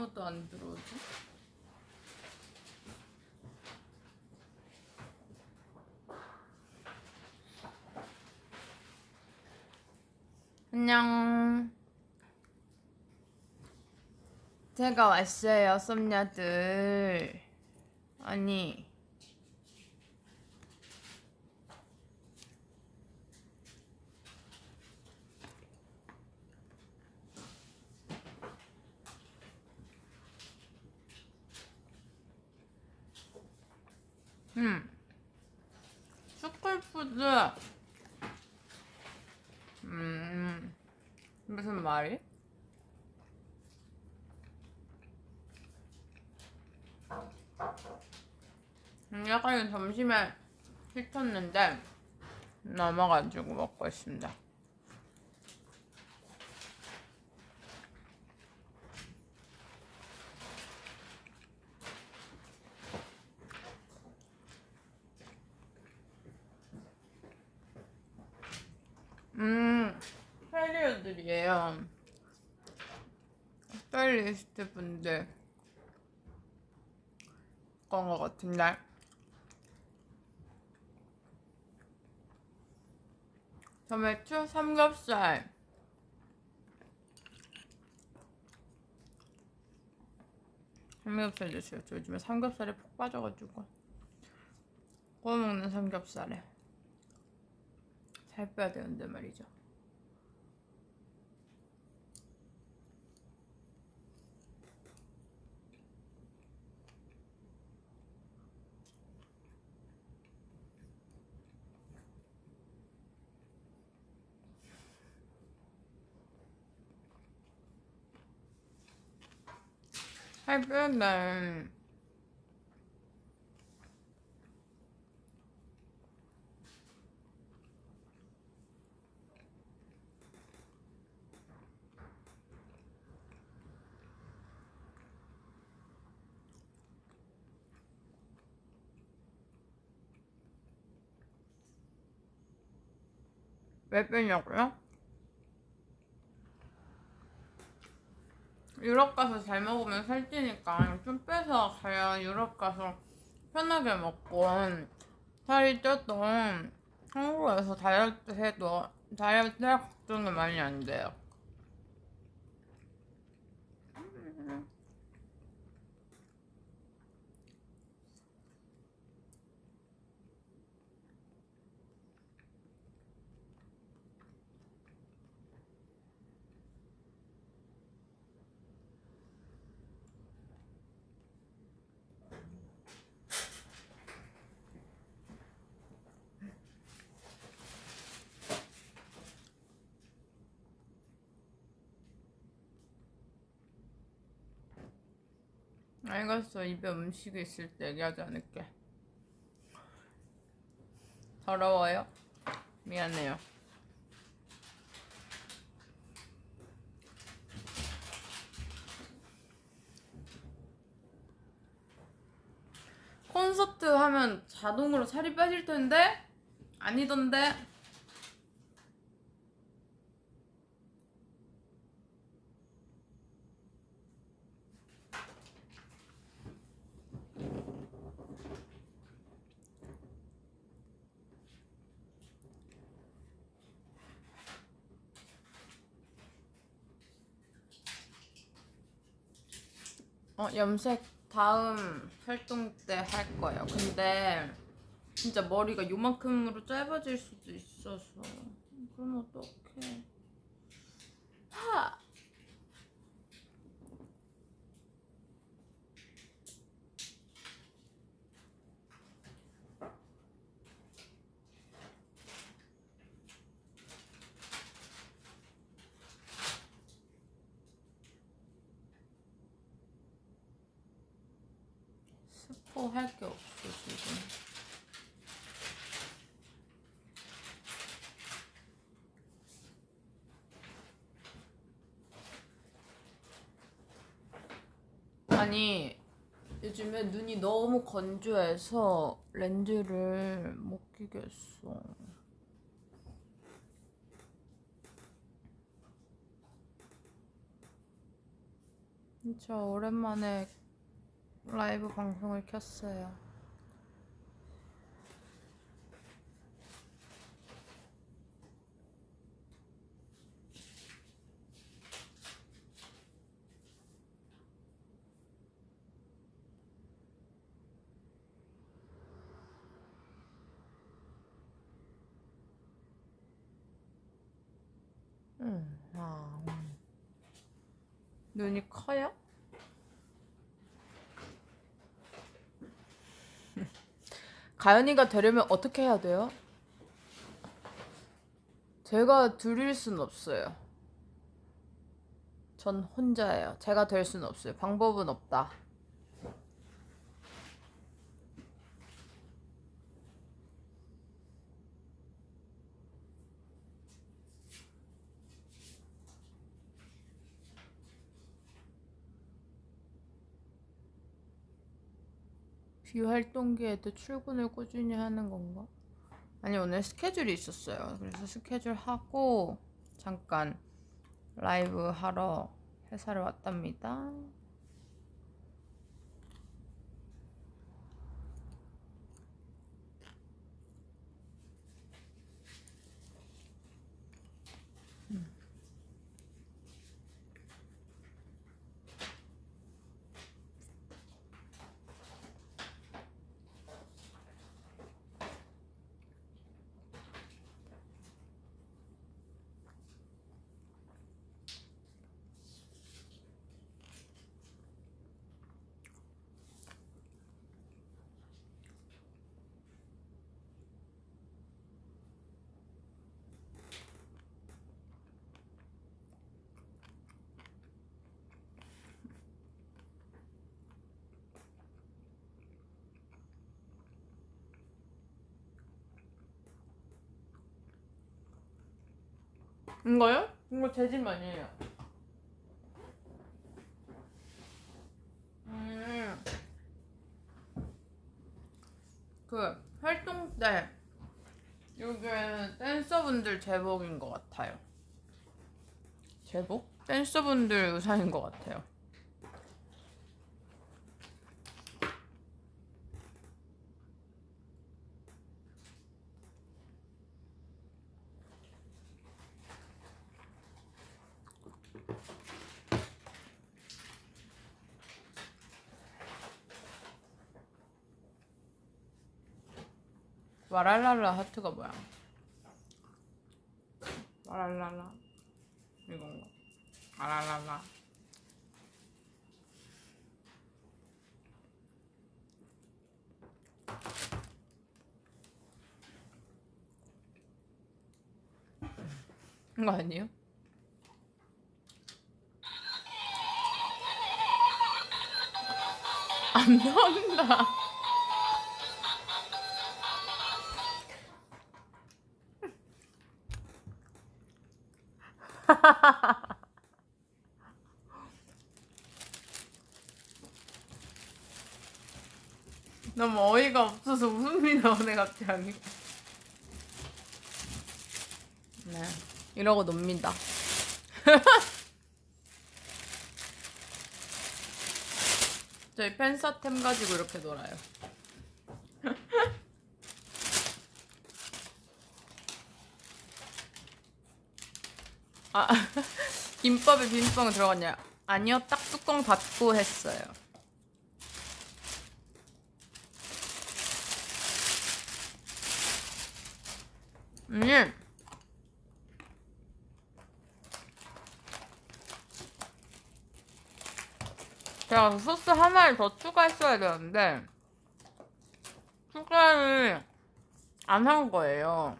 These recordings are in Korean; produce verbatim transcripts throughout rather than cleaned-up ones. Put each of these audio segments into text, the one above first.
아무도 안 들어오지? 안녕. 제가 왔어요, 썸녀들. 아니. 음. 스쿨푸드. 음. 무슨 말이? 음, 약간 점심에 시켰는데 남아가지고 먹고 있습니다. 음, 캐리어들이에요. 스타일리스트 분들 그런 것 같은데. 저매추 삼겹살. 삼겹살 드세요. 저 요즘에 삼겹살에 푹 빠져가지고 구워 먹는 삼겹살에 살 빼야 되는데 말이죠. 살 빼는데 왜 빼냐고요? 유럽 가서 잘 먹으면 살찌니까 좀 빼서 가야 유럽 가서 편하게 먹고 살이 쪄도 한국에서 다이어트 해도 다이어트 할 걱정은 많이 안 돼요. 알겠어. 입에 음식이 있을 때 얘기하지 않을게. 더러워요? 미안해요. 콘서트 하면 자동으로 살이 빠질 텐데? 아니던데? 어, 염색 다음 활동 때 할 거예요. 근데 진짜 머리가 요만큼으로 짧아질 수도 있어서 그럼 어떡해. 하! 스포 할 게 없어 지금. 아니 요즘에 눈이 너무 건조해서 렌즈를 못 끼겠어. 진짜 오랜만에 라이브 방송을 켰어요. 음, 아, 음. 눈이 커요? 가연이가 되려면 어떻게 해야 돼요? 제가 드릴 순 없어요. 전 혼자예요. 제가 될 순 없어요. 방법은 없다. 비활동기에도 출근을 꾸준히 하는 건가? 아니, 오늘 스케줄이 있었어요. 그래서 스케줄 하고 잠깐 라이브 하러 회사를 왔답니다. 음. 이거요? 이거 제 집 아니에요. 음, 그 활동 때 이게 댄서분들 제복인 것 같아요. 제복? 댄서분들 의상인 것 같아요. 와랄랄라 하트가 뭐야? 와랄랄라 이건가? 와랄랄라. 이거 아니에요? 안 나온다. 너무 어이가 없어서 웃음이 나오네 갑자기. 네, 이러고 놉니다. 저희 팬사템 가지고 이렇게 놀아요. 아, 김밥에 비빔빵 들어갔냐? 아니요, 딱 뚜껑 닫고 했어요. 음. 제가 소스 하나를 더 추가했어야 되는데 추가를 안 한 거예요.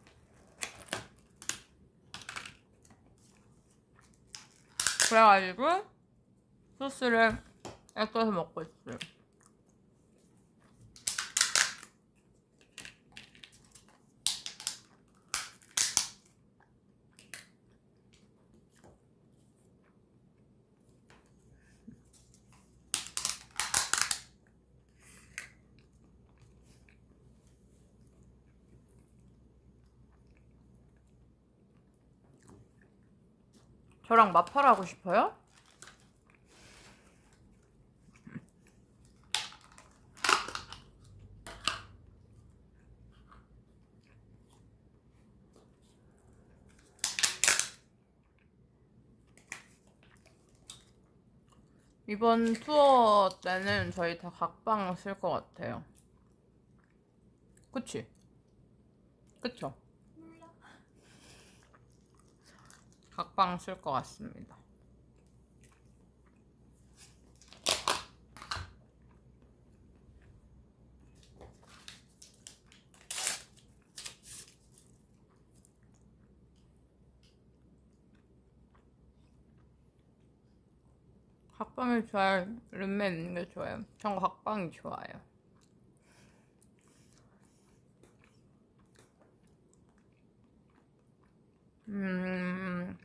그래가지고 소스를 섞어서 먹고 있어요. 저랑 마팔 하고 싶어요? 이번 투어 때는 저희 다 각방 쓸 것 같아요. 그치? 그쵸? 몰라. 각방 쓸 것 같습니다. 각방이 좋아요? 룸메 있는 게 좋아요? 전 각방이 좋아요. 음,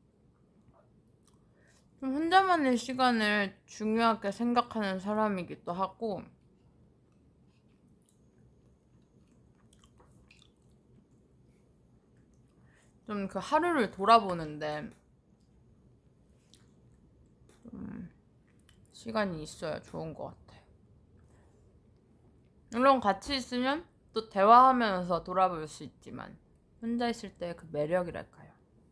좀 혼자만의 시간을 중요하게 생각하는 사람이기도 하고, 좀 그 하루를 돌아보는데, 좀 시간이 있어야 좋은 것 같아요. 물론 같이 있으면 또 대화하면서 돌아볼 수 있지만, 혼자 있을 때 그 매력이랄까요.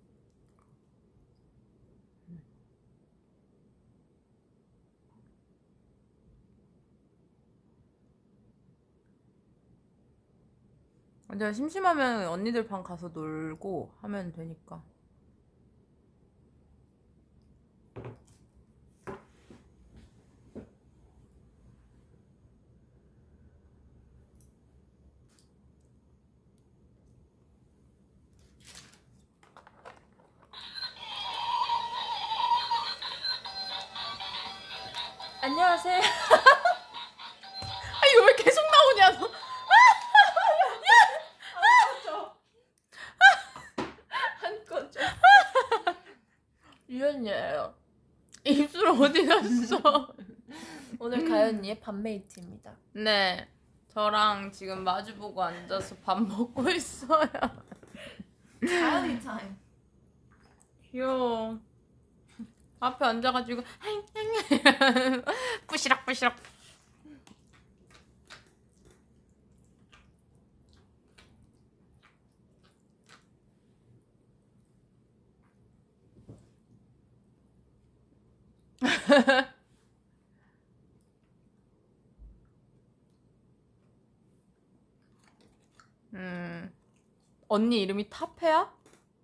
근데 심심하면 언니들 방 가서 놀고 하면 되니까. 안녕하세요. 아, 이거 왜 계속 나오냐, 너. 한 꺼져. 유연이에요. 입술 어디 갔어? 오늘 가연이의 밤메이트입니다. 네, 저랑 지금 마주보고 앉아서 밥 먹고 있어요. 가연이 타임. 귀여워. 앞에 앉아가지고 뿌시락 뿌시락. 음, 언니 이름이 타페야?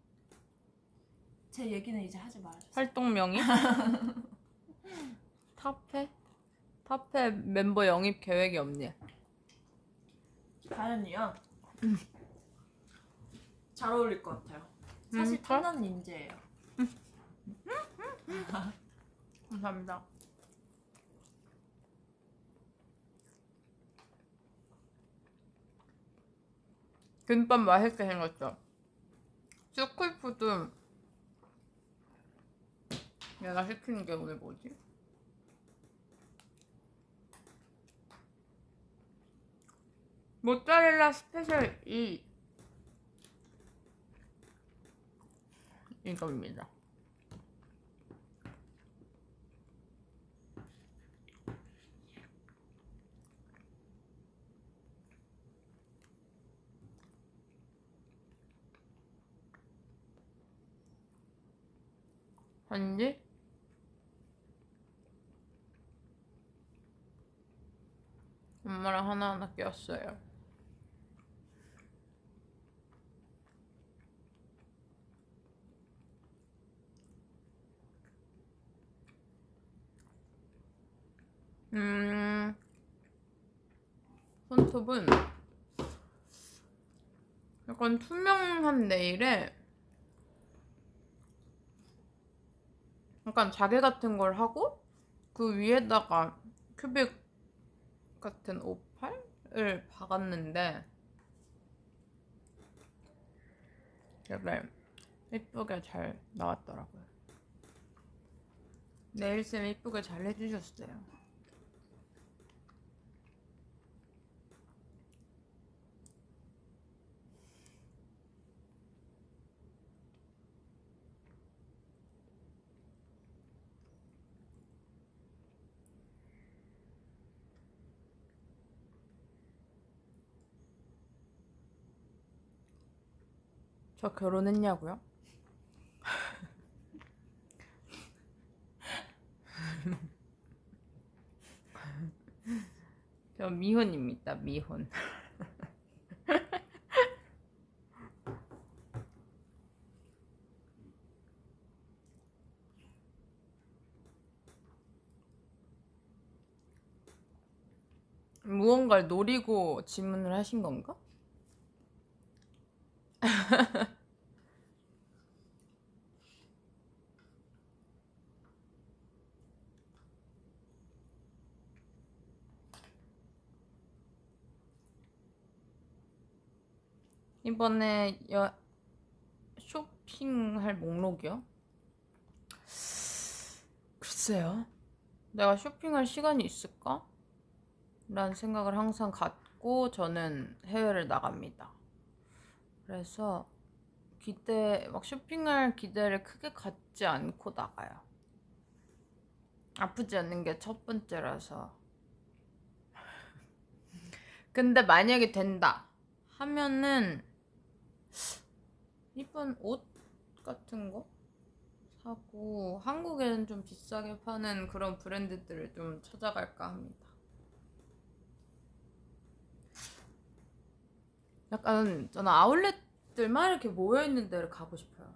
제 얘기는 이제 하지 말아주세요. 활동명이? 타페? 타페 멤버 영입 계획이 없니? 가연이요? 잘 어울릴 것 같아요. 사실 진짜? 탐나는 인재예요. 감사합니다. 김밥 맛있게 생겼죠? 스쿨푸드 내가 시키는 게 오늘 뭐지? 모짜렐라 스페셜 이 이겁니다. 한지 엄마랑 하나하나 꼈어요. 음, 손톱은 약간 투명한 네일에 약간 자개 같은 걸 하고 그 위에다가 큐빅 같은 오팔을 박았는데 되게 예쁘게 잘 나왔더라고요. 네일쌤 예쁘게 잘 해주셨어요. 저 결혼했냐고요? 저 미혼입니다. 미혼. 무언가를 노리고 질문을 하신 건가? 이번에 여... 쇼핑할 목록이요? 글쎄요. 내가 쇼핑할 시간이 있을까? 라는 생각을 항상 갖고 저는 해외를 나갑니다. 그래서 기대, 막 쇼핑할 기대를 크게 갖지 않고 나가요. 아프지 않는 게 첫 번째라서. 근데 만약에 된다 하면은 이쁜 옷 같은 거 사고 한국에는 좀 비싸게 파는 그런 브랜드들을 좀 찾아갈까 합니다. 약간 저는 아울렛들만 이렇게 모여있는 데를 가고 싶어요.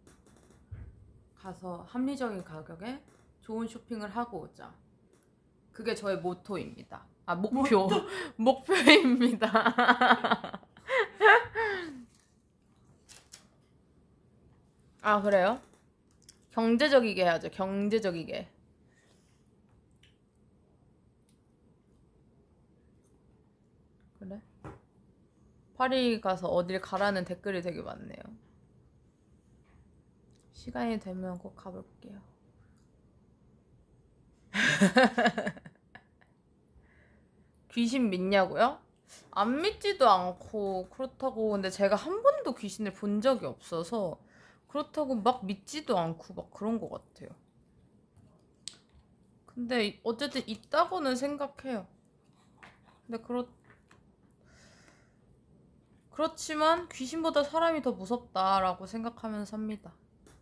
가서 합리적인 가격에 좋은 쇼핑을 하고 오자. 그게 저의 모토입니다. 아, 목표. 목표입니다. 아, 그래요? 경제적이게 해야죠. 경제적이게. 그래? 파리 가서 어딜 가라는 댓글이 되게 많네요. 시간이 되면 꼭 가볼게요. 귀신 믿냐고요? 안 믿지도 않고 그렇다고. 근데 제가 한 번도 귀신을 본 적이 없어서 그렇다고 막 믿지도 않고 막 그런 것 같아요. 근데 어쨌든 있다고는 생각해요. 근데 그렇 그렇지만 귀신보다 사람이 더 무섭다라고 생각하면서 삽니다.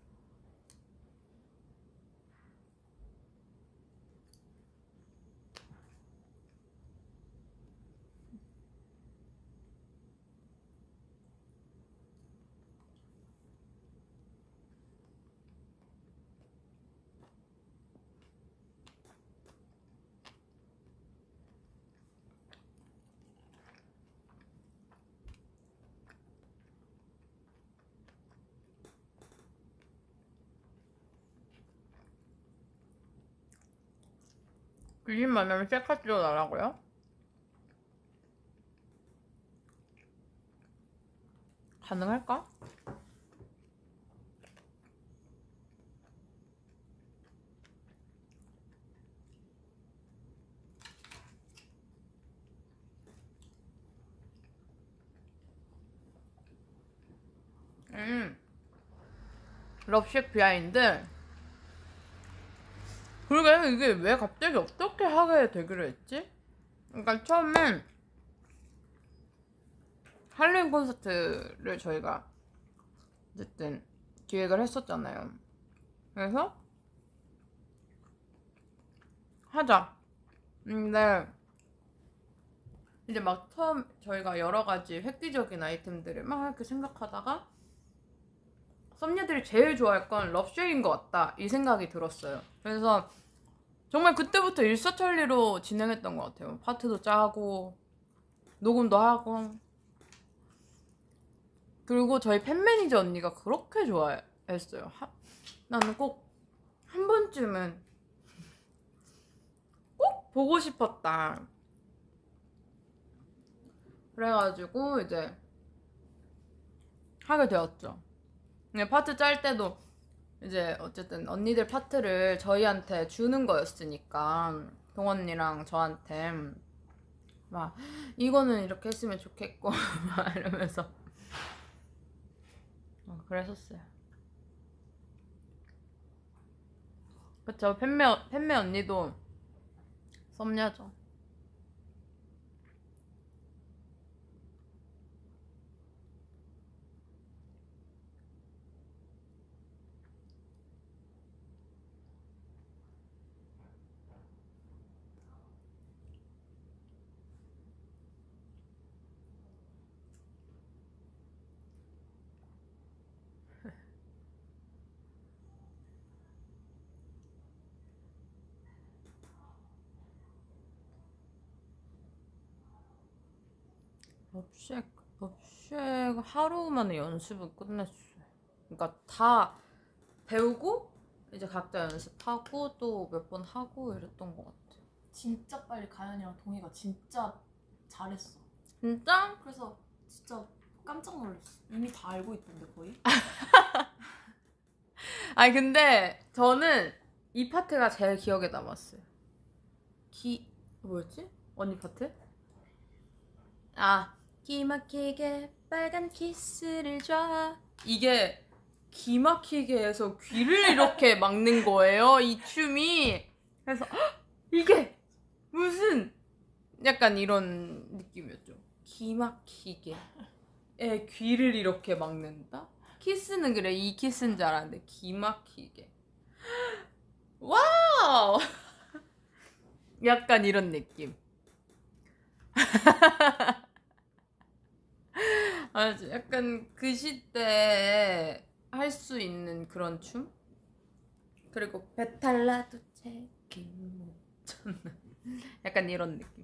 귀신 만나면 셀카 찍어달라고요? 가능할까? 음. 럽식 비하인드. 그러게 이게 왜 갑자기 어떻게 하게 되기로 했지? 그러니까 처음엔 할로윈 콘서트를 저희가 어쨌든 기획을 했었잖아요. 그래서 하자. 근데 이제 막 처음 저희가 여러 가지 획기적인 아이템들을 막 이렇게 생각하다가 썸녀들이 제일 좋아할 건 럽쉐인 것 같다 이 생각이 들었어요. 그래서 정말 그때부터 일사천리로 진행했던 것 같아요. 파트도 짜고 녹음도 하고. 그리고 저희 팬 매니저 언니가 그렇게 좋아했어요. 하, 나는 꼭 한 번쯤은 꼭 보고 싶었다. 그래가지고 이제 하게 되었죠. 근데 파트 짤 때도 이제 어쨌든 언니들 파트를 저희한테 주는 거였으니까 동언니랑 저한테 막 이거는 이렇게 했으면 좋겠고 막 이러면서 어, 그랬었어요. 그쵸. 팬매, 팬매 언니도 썸녀죠. 업쉐 업쉐 하루 만에 연습을 끝냈어요. 그러니까 다 배우고 이제 각자 연습하고 또 몇 번 하고 이랬던 것 같아. 진짜 빨리 가연이랑 동희가 진짜 잘했어. 진짜? 그래서 진짜 깜짝 놀랐어. 이미 다 알고 있던데 거의? 아니 근데 저는 이 파트가 제일 기억에 남았어요. 기 뭐였지? 언니 파트? 아 기막히게 빨간 키스를 줘. 이게 기막히게 해서 귀를 이렇게 막는 거예요. 이 춤이. 그래서 헉, 이게 무슨 약간 이런 느낌이었죠. 기막히게 에 귀를 이렇게 막는다? 키스는 그래 이 키스인 줄 알았는데 기막히게 와우 약간 이런 느낌. 아, 약간 그 시대에 할 수 있는 그런 춤? 그리고 배탈나도 책임 못 졌나 약간 이런 느낌.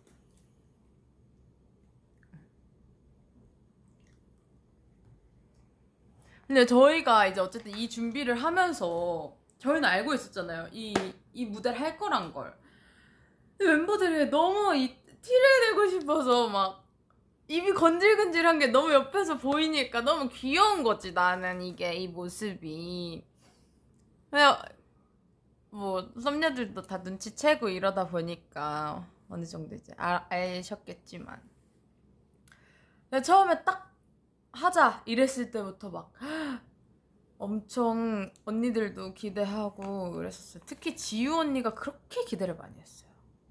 근데 저희가 이제 어쨌든 이 준비를 하면서 저희는 알고 있었잖아요. 이, 이 무대를 할 거란 걸. 근데 멤버들이 너무 이 티를 내고 싶어서 막 입이 건질건질한 게 너무 옆에서 보이니까 너무 귀여운 거지. 나는 이게 이 모습이. 그냥 뭐 썸녀들도 다 눈치채고 이러다 보니까 어느 정도 이제 아, 아셨겠지만 처음에 딱 하자 이랬을 때부터 막 엄청 언니들도 기대하고 그랬었어요. 특히 지유 언니가 그렇게 기대를 많이 했어요.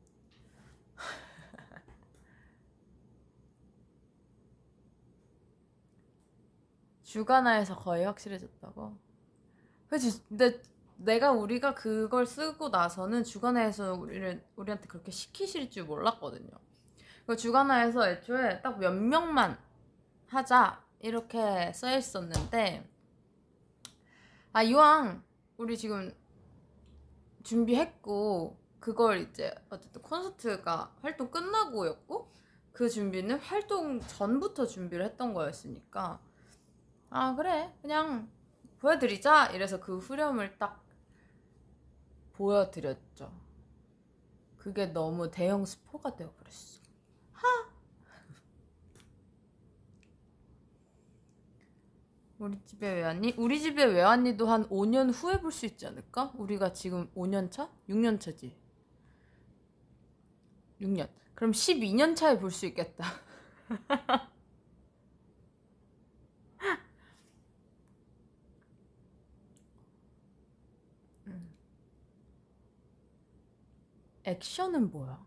주가나에서 거의 확실해졌다고? 그치. 근데 내가 우리가 그걸 쓰고 나서는 주가나에서 우리를 우리한테 그렇게 시키실 줄 몰랐거든요. 그 주가나에서 애초에 딱 몇 명만 하자 이렇게 써 있었는데 아 이왕 우리 지금 준비했고 그걸 이제 어쨌든 콘서트가 활동 끝나고였고 그 준비는 활동 전부터 준비를 했던 거였으니까 아 그래 그냥 보여드리자 이래서 그 후렴을 딱 보여드렸죠. 그게 너무 대형 스포가 되어버렸어. 하! 우리 집에 왜 왔니? 우리 집에 왜 왔니도 한 오 년 후에 볼 수 있지 않을까? 우리가 지금 오 년 차? 육 년 차지? 육 년. 그럼 십이 년 차에 볼 수 있겠다. 액션은 뭐야?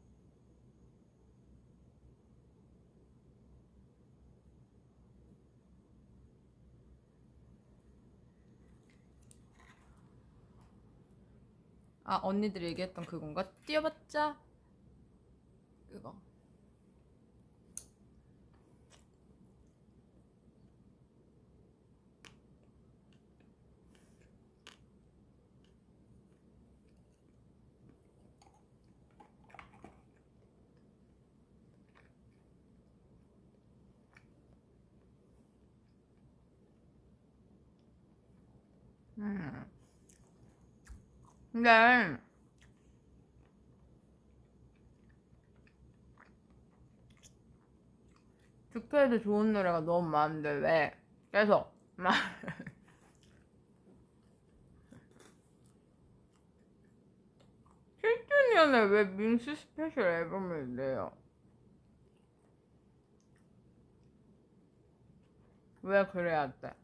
아 언니들이 얘기했던 그건가? 뛰어봤자 그거. 음. 근데 듣기에도 좋은 노래가 너무 많은데 왜 계속 막 칠 주년에 왜 민수 스페셜 앨범을 내요? 왜 그래야 돼?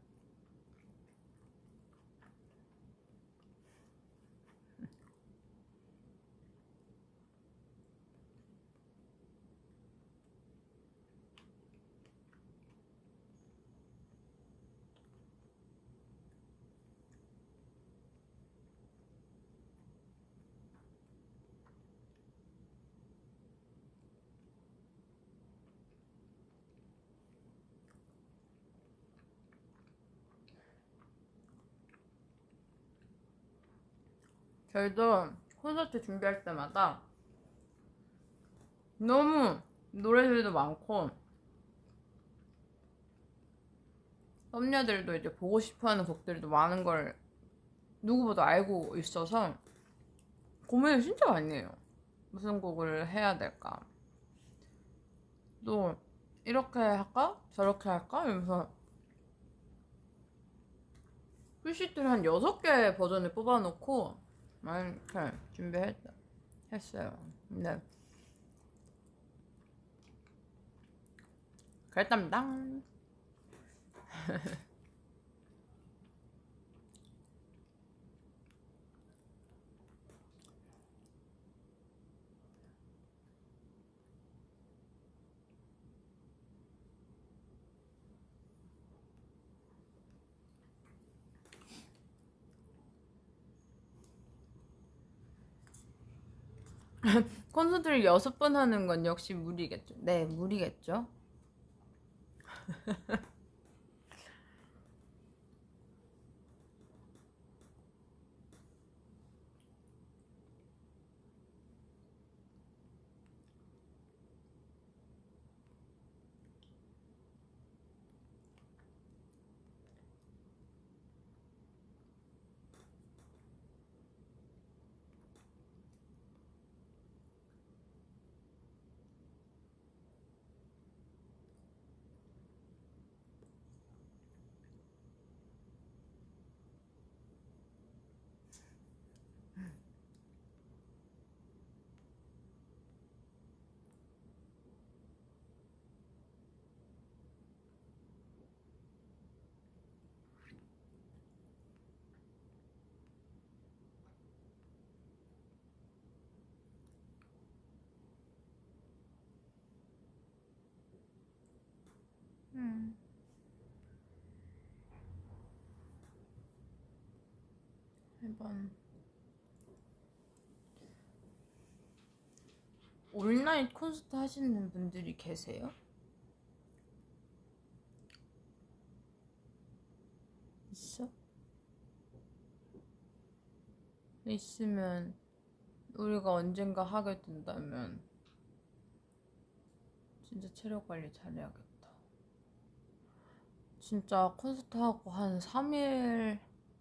저희도 콘서트 준비할 때마다 너무 노래들도 많고 썸녀들도 이제 보고 싶어하는 곡들도 많은 걸 누구보다 알고 있어서 고민을 진짜 많이 해요. 무슨 곡을 해야 될까? 또 이렇게 할까? 저렇게 할까? 이러면서 풀시트를 한 여섯 개 버전을 뽑아놓고 막 이렇게 준비했어요. 근데 그랬답니다. 콘서트를 여섯 번 하는 건 역시 무리겠죠. 네, 무리겠죠. 음. 이번 온라인 콘서트 하시는 분들이 계세요? 있어? 있으면 우리가 언젠가 하게 된다면 진짜 체력 관리 잘해야겠다. 진짜 콘서트 하고 한 삼 일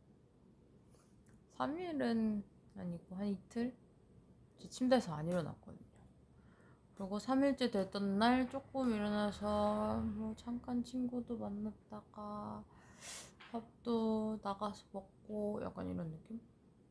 삼 일은 아니고 한 이틀? 저 침대에서 안 일어났거든요. 그리고 삼 일째 됐던 날 조금 일어나서 뭐 잠깐 친구도 만났다가 밥도 나가서 먹고 약간 이런 느낌?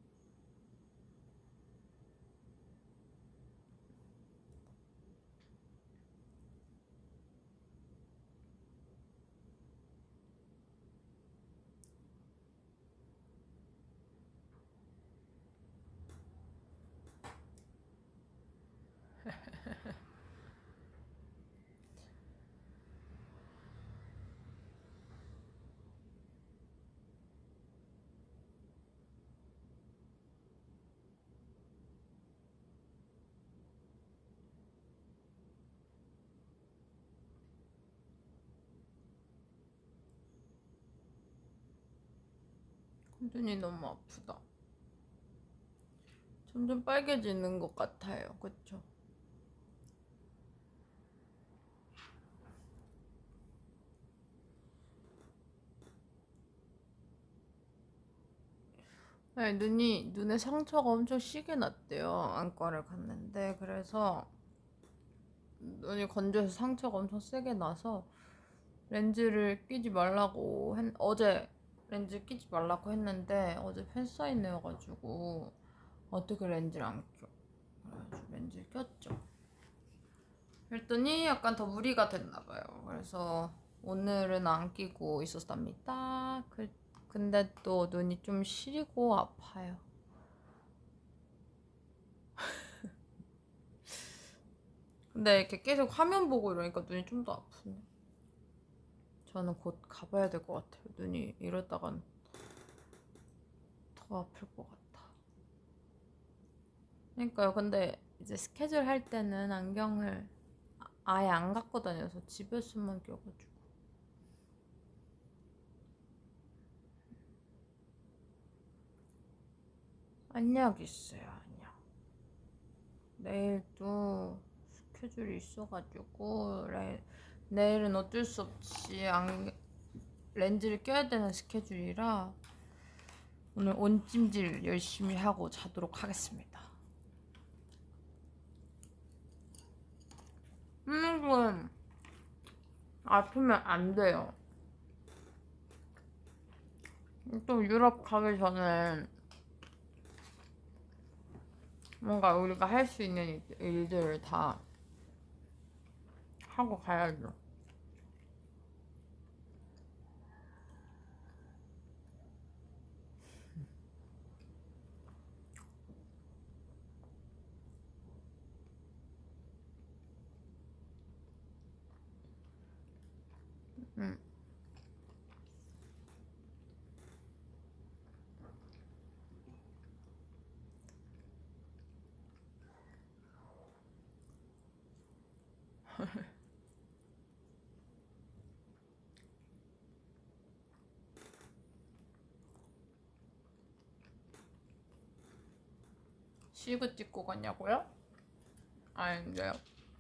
눈이 너무 아프다. 점점 빨개지는 것 같아요. 그쵸? 네, 눈이, 눈에 상처가 엄청 시게 났대요. 안과를 갔는데. 그래서 눈이 건조해서 상처가 엄청 세게 나서 렌즈를 끼지 말라고 했, 어제 렌즈 끼지 말라고 했는데 어제 팬사인회여가지고 어떻게 렌즈를 안 껴. 그래가지고 렌즈를 꼈죠. 그랬더니 약간 더 무리가 됐나봐요. 그래서 오늘은 안 끼고 있었답니다. 그, 근데 또 눈이 좀 시리고 아파요. 근데 이렇게 계속 화면 보고 이러니까 눈이 좀 더 아프네. 저는 곧 가봐야 될 것 같아요. 눈이 이러다간 더 아플 것 같아. 그러니까요. 근데 이제 스케줄 할 때는 안경을 아예 안 갖고 다녀서 집에서만 껴가지고. 안약 있어요. 안약. 내일도 스케줄이 있어가지고 레, 내일은 어쩔 수 없이 안, 렌즈를 껴야 되는 스케줄이라 오늘 온찜질 열심히 하고 자도록 하겠습니다. 음, 아프면 안 돼요. 또 유럽 가기 전에 뭔가 우리가 할 수 있는 일들을 다 하고 가야죠. 음. 시그 찍고 갔냐고요? 아닌데요.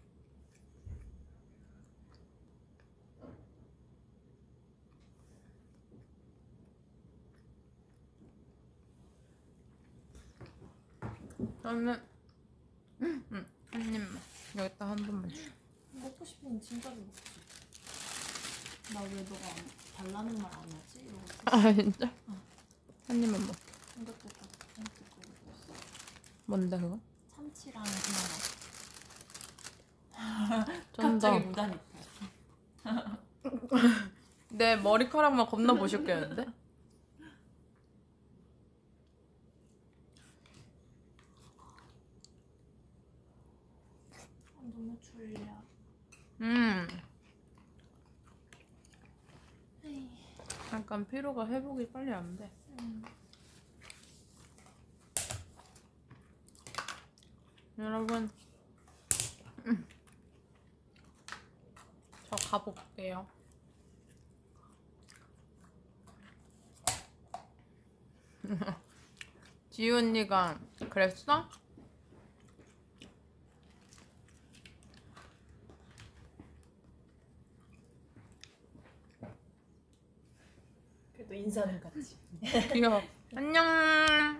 저는 음, 음, 한 입만 여기다 한 번만 줘. 먹고 싶으면 진짜로 먹지. 나 왜 너가 안, 달라는 말 안 하지? 이러고 있어. 아 진짜? 어. 한 입만 먹. 이것도 딱 참치 구워 먹었어. 뭔데 그거? 참치랑 그냥 좀 갑자기 더. 무단 이탈. 내 머리카락만 겁나 보셨겠는데? 아, 너무 졸려. 음, 에이. 약간 피로가 회복이 빨리 안 돼. 음. 여러분, 음. 저 가볼게요. 지우 언니가 그랬어? 그래도 인사는 같이. 귀여워. 안녕.